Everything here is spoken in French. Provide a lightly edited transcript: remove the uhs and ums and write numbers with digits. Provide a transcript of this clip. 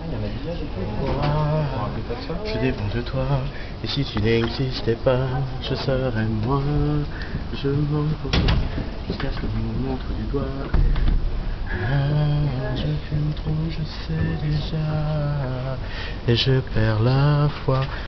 Je dépends de toi, et si tu n'existais pas, je serais moi. Je m'en fous jusqu'à ce que l'on me montre du doigt. Je fume trop, je sais déjà, et je perds la foi.